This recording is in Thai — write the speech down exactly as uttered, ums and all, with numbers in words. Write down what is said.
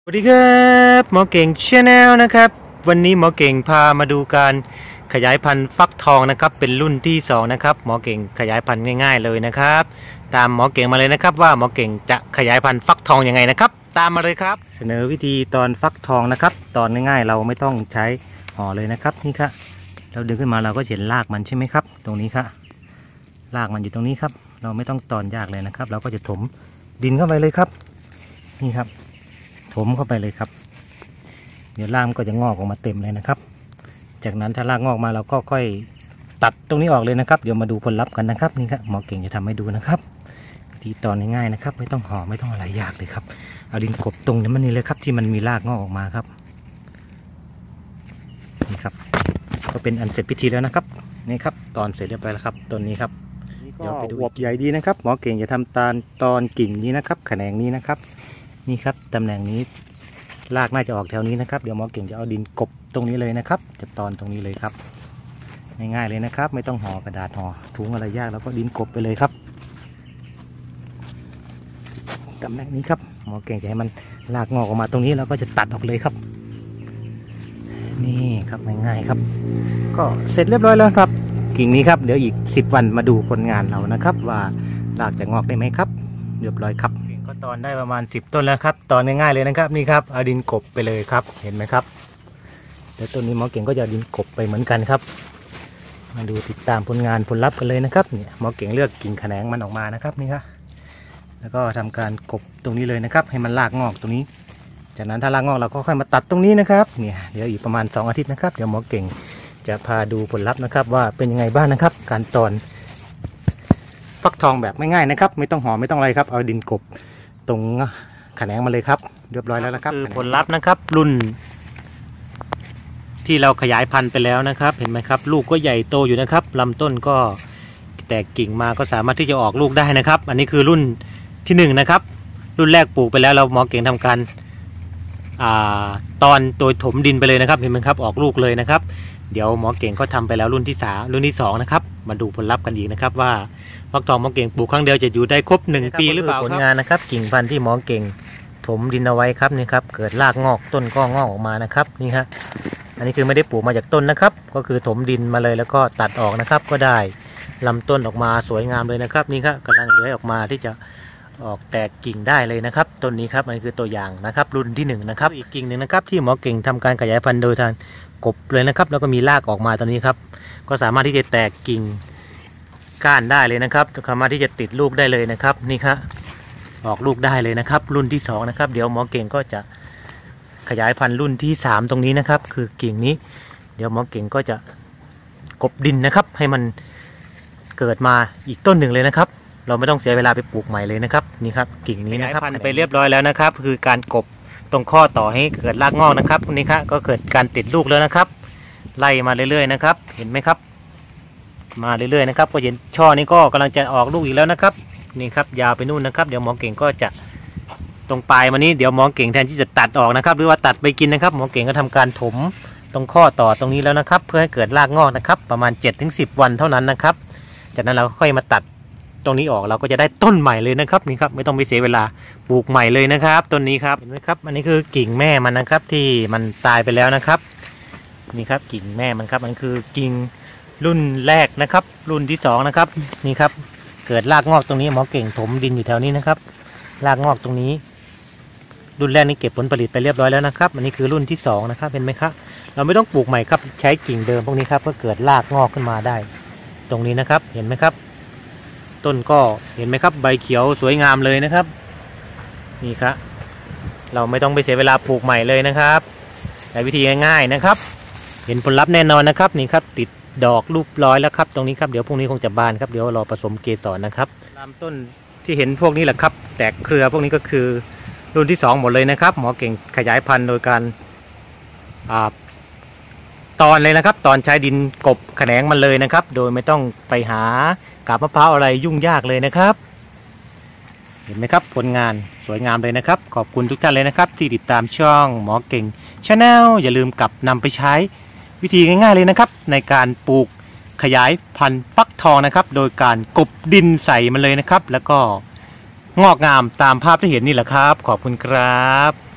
สวัสดีครับหมอเก่งชาแนลนะครับวันนี้หมอเก่งพามาดูการขยายพันธุ์ฟักทองนะครับเป็นรุ่นที่สองนะครับหมอเก่งขยายพันธุ์ง่ายๆเลยนะครับตามหมอเก่งมาเลยนะครับว่าหมอเก่งจะขยายพันธุ์ฟักทองยังไงนะครับตามมาเลยครับเสนอวิธีตอนฟักทองนะครับตอนง่ายๆเราไม่ต้องใช้ห่อเลยนะครับนี่ครับเราดึงขึ้นมาเราก็เห็นรากมันใช่ไหมครับตรงนี้ครับรากมันอยู่ตรงนี้ครับเราไม่ต้องตอนยากเลยนะครับเราก็จะถมดินเข้าไปเลยครับนี่ครับถมเข้าไปเลยครับเดี๋ยวรากมันก็จะงอกออกมาเต็มเลยนะครับจากนั้นถ้ารากงอกมาเราก็ค่อยตัดตรงนี้ออกเลยนะครับเดี๋ยวมาดูผลลัพธ์กันนะครับนี่ครับหมอเก่งจะทำให้ดูนะครับวิธีตอนง่ายๆนะครับไม่ต้องห่อไม่ต้องอะไรยากเลยครับเอาดินกลบตรงนี้มันนี่เลยครับที่มันมีรากงอกออกมาครับนี่ครับก็เป็นอันเสร็จพิธีแล้วนะครับนี่ครับตอนเสร็จเรียบร้อยแล้วครับต้นนี้ครับเดี๋ยวไปดูอวบใหญ่ดีนะครับหมอเก่งจะทำตาลตอนกิ่งนี้นะครับแขนงนี้นะครับนี่ครับตำแหน่งนี้รากน่าจะออกแถวนี้นะครับเดี๋ยวหมอเก่งจะเอาดินกบตรงนี้เลยนะครับจะตอนตรงนี้เลยครับง่ายๆเลยนะครับไม่ต้องห่อกระดาษห่อถุงอะไรยากแล้วก็ดินกบไปเลยครับตำแหน่งนี้ครับหมอเก่งจะให้มันรากงอกออกมาตรงนี้แล้วก็จะตัดออกเลยครับนี่ครับง่ายๆครับก็เสร็จเรียบร้อยแล้วครับกิ่งนี้ครับเดี๋ยวอีกสิบวันมาดูผลงานเรานะครับว่ารากจะงอกได้ไหมครับเรียบร้อยครับก็ตอนได้ประมาณสิบต้นแล้วครับตอนง่ายๆเลยนะครับนี่ครับเอาดินกบไปเลยครับเห็นไหมครับเดี๋ยวต้นนี้หมอเก่งก็จะเอาดินกบไปเหมือนกันครับมาดูติดตามผลงานผลลัพธ์กันเลยนะครับเนี่ยหมอเก่งเลือกกิ่งแขนงมันออกมานะครับนี่ครับแล้วก็ทำการกบตรงนี้เลยนะครับให้มันรากงอกตรงนี้จากนั้นถ้ารากงอกเราก็ค่อยมาตัดตรงนี้นะครับเนี่ยเดี๋ยวอีกประมาณสองอาทิตย์นะครับเดี๋ยวหมอเก่งจะพาดูผลลัพธ์นะครับว่าเป็นยังไงบ้างนะครับ การตอนฟักทองแบบง่ายๆนะครับไม่ต้องห่อไม่ต้องอะไรครับเอาดินกบตรงแขนงมาเลยครับเรียบร้อยแล้วนะครับคือผลลัพธ์นะครับรุ่นที่เราขยายพันธุ์ไปแล้วนะครับเห็นไหมครับลูกก็ใหญ่โตอยู่นะครับลำต้นก็แตกกิ่งมาก็สามารถที่จะออกลูกได้นะครับอันนี้คือรุ่นที่หนึ่งนะครับรุ่นแรกปลูกไปแล้วเราหมอเก่งทำการตอนโดยถมดินไปเลยนะครับเห็นไหมครับออกลูกเลยนะครับเดี๋ยวหมอเก่งก็ทำไปแล้วรุ่นที่สามรุ่นที่สองนะครับมาดูผลลัพธ์กันอีกนะครับว่าฟักทองหมอเก่งปลูกครั้งเดียวจะอยู่ได้ครบหนึ่งปีหรือเปล่าผลงานนะครับกิ่งพันธุ์ที่หมอเก่งถมดินเอาไว้ครับนี่ครับเกิดรากงอกต้นก็งอกออกมานะครับนี่ฮะอันนี้คือไม่ได้ปลูกมาจากต้นนะครับก็คือถมดินมาเลยแล้วก็ตัดออกนะครับก็ได้ลำต้นออกมาสวยงามเลยนะครับนี่ครับกำลังเลื้อยออกมาที่จะออกแตกกิ่งได้เลยนะครับต้นนี้ครับอันนี้คือตัวอย่างนะครับรุ่นที่หนึ่งนะครับอีกกิ่งหนึ่งนะครับที่หมอเก่งทำการขยายพันธุ์โดยทางกบเลยนะครับแล้วก็มีรากออกมาตอนนี้ครับก็สามารถที่จะแตกกิ่งก้านได้เลยนะครับสามารถที่จะติดลูกได้เลยนะครับนี่ครับออกลูกได้เลยนะครับรุ่นที่สองนะครับเดี๋ยวหมอเก่งก็จะขยายพันธุ์รุ่นที่สามตรงนี้นะครับคือกิ่งนี้เดี๋ยวหมอเก่งก็จะกบดินนะครับให้มันเกิดมาอีกต้นหนึ่งเลยนะครับเราไม่ต้องเสียเวลาไปปลูกใหม่เลยนะครับนี่ครับกิ่งนี้นะครับพันธุ์ไปเรียบร้อยแล้วนะครับคือการกบตรงข้อต่อให้เกิดรากงอกนะครับนี่ครับก็เกิดการติดลูกแล้วนะครับไล่มาเรื่อยๆนะครับเห็นไหมครับมาเรื่อยๆนะครับก็เห็นช่อนี้ก็กำลังจะออกลูกอีกแล้วนะครับนี่ครับยาวไปนู่นนะครับเดี๋ยวหมอเก่งก็จะตรงปลายมานี้เดี๋ยวหมอเก่งแทนที่จะตัดออกนะครับหรือว่าตัดไปกินนะครับหมอเก่งก็ทำการถมตรงข้อต่อตรงนี้แล้วนะครับเพื่อให้เกิดรากงอกนะครับประมาณ เจ็ดถึงสิบ วันเท่านั้นนะครับจากนั้นเราก็ค่อยมาตัดตรงนี้ออกเราก็จะได้ต้นใหม่เลยนะครับนี่ครับไม่ต้องไปเสียเวลาปลูกใหม่เลยนะครับต้นนี้ครับเห็นไหมครับอันนี้คือกิ่งแม่มันนะครับที่มันตายไปแล้วนะครับนี่ครับกิ่งแม่มันครับมันคือกิ่งรุ่นแรกนะครับรุ่นที่สองนะครับนี่ครับเกิดรากงอกตรงนี้หมอเก่งถมดินอยู่แถวนี้นะครับรากงอกตรงนี้รุ่นแรกนี่เก็บผลผลิตไปเรียบร้อยแล้วนะครับอันนี้คือรุ่นที่สองนะครับเห็นไหมครับเราไม่ต้องปลูกใหม่ครับใช้กิ่งเดิมพวกนี้ครับเพื่อเกิดรากงอกขึ้นมาได้ตรงนี้นะครับเห็นไหมครับต้นก็เห็นไหมครับใบเขียวสวยงามเลยนะครับนี่ครับเราไม่ต้องไปเสียเวลาปลูกใหม่เลยนะครับใช้วิธีง่ายๆนะครับเห็นผลลัพธ์แน่นอนนะครับนี่ครับติดดอกรูปร้อยแล้วครับตรงนี้ครับเดี๋ยวพรุ่งนี้คงจะบานครับเดี๋ยวรอผสมเกสรนะครับลำต้นที่เห็นพวกนี้แหละครับแตกเครือพวกนี้ก็คือรุ่นที่สองหมดเลยนะครับหมอเก่งขยายพันธุ์โดยการตอนเลยนะครับตอนใช้ดินกบแขนงมันเลยนะครับโดยไม่ต้องไปหากาบมะพร้าวอะไรยุ่งยากเลยนะครับเห็นไหมครับผลงานสวยงามเลยนะครับขอบคุณทุกท่านเลยนะครับที่ติดตามช่องหมอเก่งชาแนลอย่าลืมกลับนำไปใช้วิธีง่ายๆเลยนะครับในการปลูกขยายพันธุ์ฟักทองนะครับโดยการกบดินใส่มันเลยนะครับแล้วก็งอกงามตามภาพที่เห็นนี่แหละครับขอบคุณครับ